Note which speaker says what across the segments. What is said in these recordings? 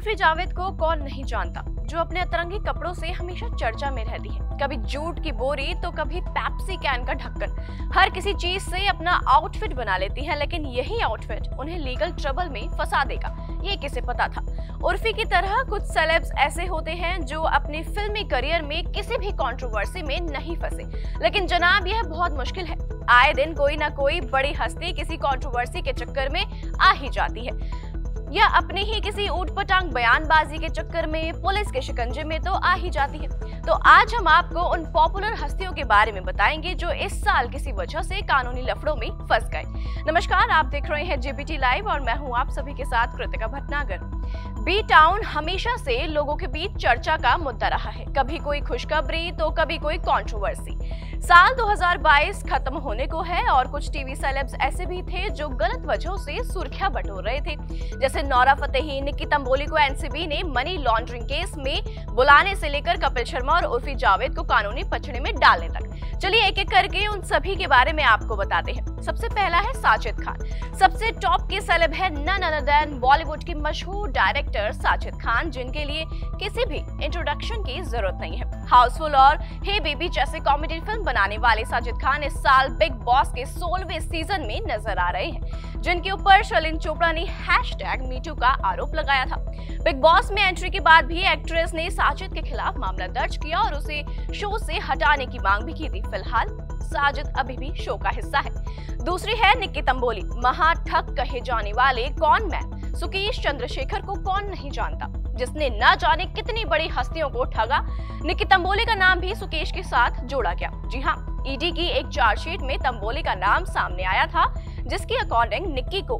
Speaker 1: उर्फी जावेद को कौन नहीं जानता, जो अपने अतरंगी कपड़ों से हमेशा चर्चा में रहती है। कभी जूट की बोरी तो कभी पेप्सी कैन का ढक्कन, हर किसी चीज से अपना आउटफिट बना लेती है, लेकिन यही आउटफिट उन्हें लीगल ट्रबल में फंसा देगा, ये किसे पता था। उर्फी की तरह कुछ सेलेब्स ऐसे होते हैं जो अपने फिल्मी करियर में किसी भी कंट्रोवर्सी में नहीं फंसे, लेकिन जनाब यह बहुत मुश्किल है। आए दिन कोई ना कोई बड़ी हस्ती किसी कंट्रोवर्सी के चक्कर में आ ही जाती है, या अपने ही किसी ऊटपटांग बयानबाजी के चक्कर में पुलिस के शिकंजे में तो आ ही जाती है। तो आज हम आपको उन पॉपुलर हस्तियों के बारे में बताएंगे जो इस साल किसी वजह से कानूनी लफड़ों में फंस गए। नमस्कार, आप देख रहे हैं जेबीटी लाइव और मैं हूं आप सभी के साथ कृतिका भटनागर। बी टाउन हमेशा से लोगों के बीच चर्चा का मुद्दा रहा है, कभी कोई खुशखबरी तो कभी कोई कंट्रोवर्सी। साल 2022 खत्म होने को है और कुछ टीवी सेलेब्स ऐसे भी थे जो गलत वजहों से सुर्खियां बटोर रहे थे, जैसे नोरा फतेही, निक्की तंबोली को एनसीबी ने मनी लॉन्ड्रिंग केस में बुलाने से लेकर कपिल शर्मा और उर्फी जावेद को कानूनी पचड़े में डालने तक। चलिए एक एक करके उन सभी के बारे में आपको बताते हैं। सबसे पहला है साजिद खान। सबसे टॉप के सेलेब है नन अदर देन बॉलीवुड की मशहूर डायरेक्टर साजिद खान, जिनके लिए किसी भी इंट्रोडक्शन की जरूरत नहीं है। हाउसफुल और हे बेबी जैसे कॉमेडी फिल्म बनाने वाले साजिद खान इस साल बिग बॉस के 16वें सीजन में नजर आ रहे हैं, जिनके ऊपर शर्लिन चोपड़ा ने #मीटू का आरोप लगाया था। बिग बॉस में एंट्री के बाद भी एक्ट्रेस ने साजिद के खिलाफ मामला दर्ज किया और उसे शो से हटाने की मांग भी की थी। फिलहाल साजिद अभी भी शो का हिस्सा है। दूसरी है निक्की तंबोली। महाठग कहे जाने वाले कॉन मैन सुकेश चंद्रशेखर को कौन नहीं जानता, जिसने न जाने कितनी बड़ी हस्तियों को ठगा। निक्की तंबोली का नाम भी सुकेश के साथ जोड़ा गया। जी हाँ, ईडी की एक चार्जशीट में तंबोली का नाम सामने आया था, जिसकी अकॉर्डिंग निक्की को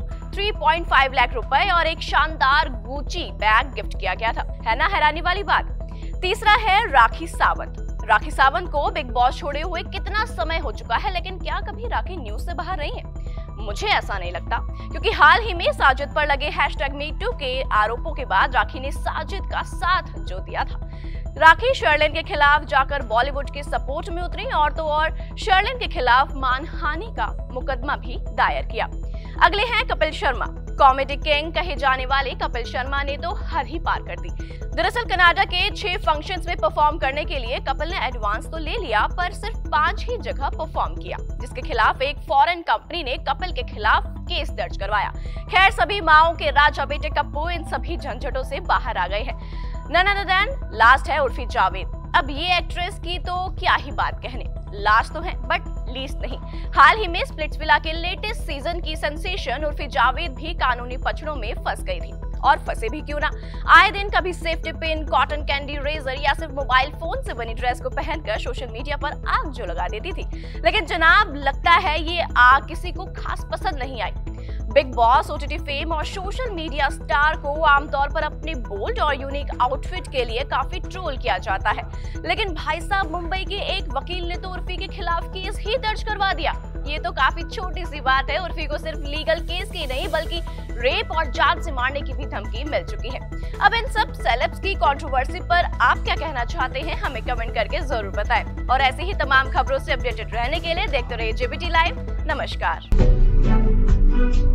Speaker 1: 3.5 लाख रुपए और एक शानदार गुची बैग गिफ्ट किया गया था। है ना हैरानी वाली बात। तीसरा है राखी सावंत। राखी सावंत को बिग बॉस छोड़े हुए कितना समय हो चुका है, लेकिन क्या कभी राखी न्यूज से बाहर रही है? मुझे ऐसा नहीं लगता, क्योंकि हाल ही में साजिद पर लगे #मीटू के आरोपों के बाद राखी ने साजिद का साथ जो दिया था। राखी शर्लिन के खिलाफ जाकर बॉलीवुड के सपोर्ट में उतरी और तो और शर्लिन के खिलाफ मानहानि का मुकदमा भी दायर किया। अगले हैं कपिल शर्मा। कॉमेडी किंग कहे जाने वाले कपिल शर्मा ने तो हद ही पार कर दी। दरअसल कनाडा के 6 फंक्शंस में परफॉर्म करने के लिए कपिल ने एडवांस तो ले लिया, पर सिर्फ 5 ही जगह परफॉर्म किया, जिसके खिलाफ एक फॉरेन कंपनी ने कपिल के खिलाफ केस दर्ज करवाया। खैर, सभी माओ के राजा बेटे कप्पू इन सभी झंझटों से बाहर आ गए हैं। नन अदर देन लास्ट है उर्फी जावेद। अब ये एक्ट्रेस की तो क्या ही बात कहने, लास्ट तो है बट लीस्ट नहीं। हाल ही में स्प्लिट्सविला के लेटेस्ट सीजन की सेंसेशन उर्फी जावेद भी कानूनी पचड़ों में फंस गई थी, और फंसे भी क्यों ना। आए दिन कभी safety pin, cotton candy, razor या सिर्फ मोबाइल फोन से बनी ड्रेस को पहनकर सोशल मीडिया पर आग जो लगा देती थी, लेकिन जनाब लगता है ये आग किसी को खास पसंद नहीं आई। बिग बॉस, ओटीटी फेम और सोशल मीडिया स्टार को आमतौर पर अपने बोल्ड और यूनिक आउटफिट के लिए काफी ट्रोल किया जाता है, लेकिन भाई साहब मुंबई के एक वकील ने तो उर्फी के खिलाफ केस ही दर्ज करवा दिया। ये तो काफी छोटी सी बात है। उर्फी को सिर्फ लीगल केस की नहीं बल्कि रेप और जान से मारने की भी धमकी मिल चुकी है। अब इन सब सेलेब्स की कंट्रोवर्सी पर आप क्या कहना चाहते हैं, हमें कमेंट करके जरूर बताएं। और ऐसी ही तमाम खबरों से अपडेटेड रहने के लिए देखते रहिए जेबीटी लाइव। नमस्कार।